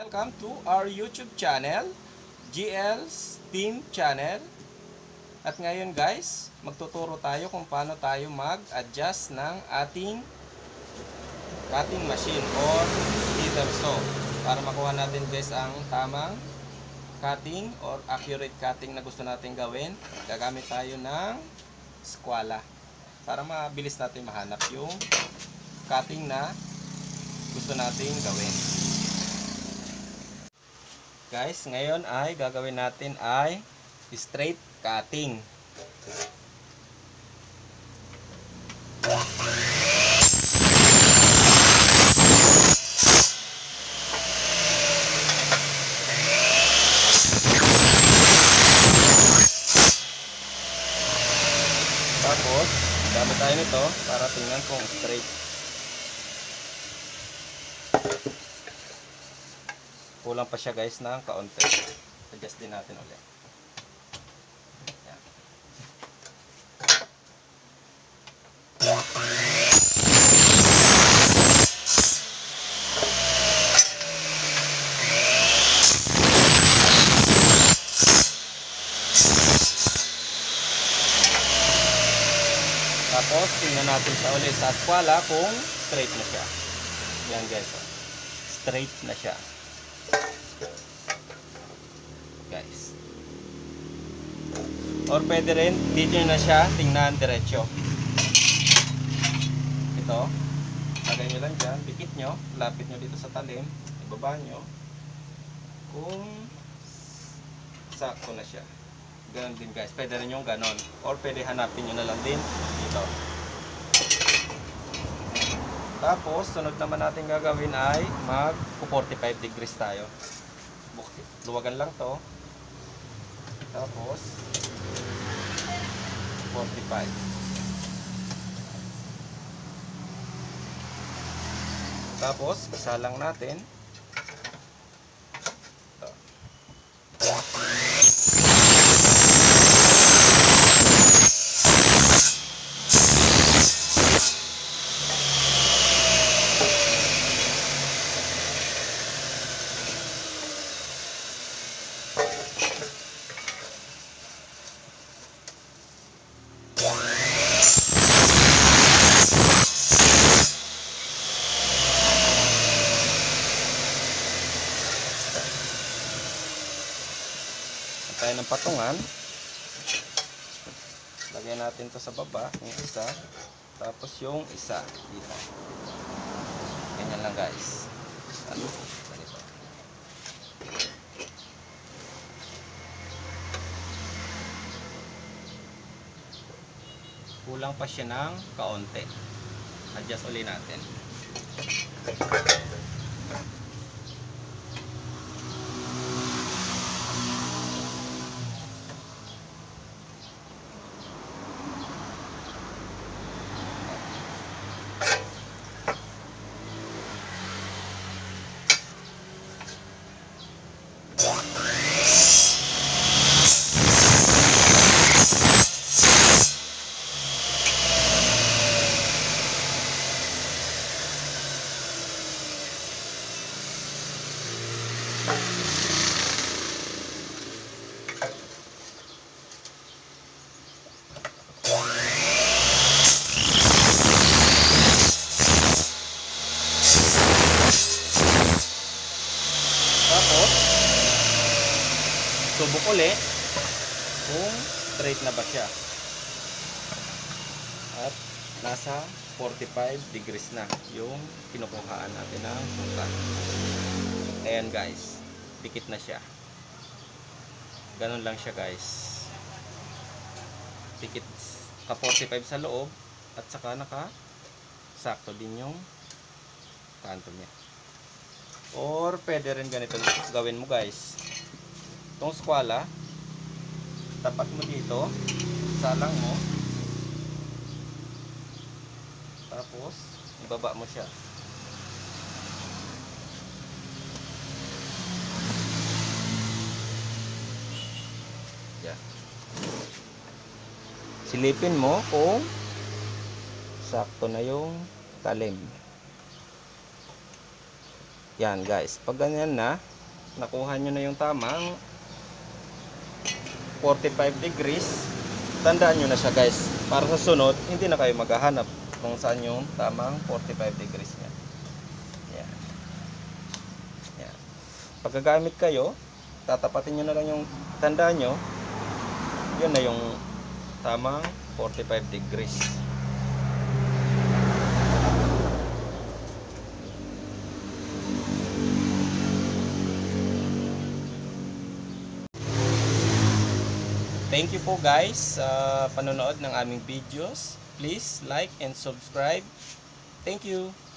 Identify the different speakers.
Speaker 1: Welcome to our YouTube channel, GL's Team Channel. At ngayon guys, magtuturo tayo kung paano tayo mag-adjust ng ating cutting machine or slither saw para makuha natin guys ang tamang cutting or accurate cutting na gusto natin gawin. Gagamit tayo ng skwala para mabilis natin mahanap yung cutting na gusto natin gawin. Guys, ngayon ay gagawin natin ay straight cutting. Tapos, gamit tayo nito para tingnan kung straight. Kulang pa siya guys ng kaunti. Adjust din natin ulit. Yan. Tapos tingnan natin siya ulit sa skwala kung straight na siya. Yan guys. Straight na siya. Guys. Or pwede rin dito na siya tingnan diretso. Ito, lagay nyo lang dyan, dikit nyo, lapit nyo dito sa talim, ibaba nyo kung sakto na siya. Ganon din guys, pwede rin yung ganon, or pwede hanapin nyo na lang din dito. Tapos sunod naman natin gagawin ay mag 45 degrees tayo. Luwagan lang to. Tapos 45. Tapos isa lang natin. Ito. Tayo ng patungan. Lagyan natin to sa baba, yung isa, tapos yung isa dito. Ganyan lang guys. Ano? Ganito. Kulang pa siya ng kaunti. Adjust ulit natin. Tapos subok ulit kung straight na ba siya. At nasa 45 degrees na yung kinukuhaan natin ng sukat. Ayan guys, dikit na siya. Ganun lang siya guys. Dikit ka 45 sa loob at saka naka sakto din yung kanto niya. Or pwede rin ganito gawin mo guys. Itong skwala, tapat mo dito, salang mo, tapos ibaba mo siya. Yan. Silipin mo kung sakto na yung talim. Yan guys, pag ganyan na, nakuha nyo na yung tamang 45 degrees, tandaan nyo na siya guys. Para sa sunod, hindi na kayo maghahanap kung saan yung tamang 45 degrees nya. Yan. Yan. Pag gagamit kayo, tatapatin nyo na lang yung, tandaan nyo, yun na yung tamang 45 degrees. Thank you po guys sa panonood ng aming videos. Please like and subscribe. Thank you.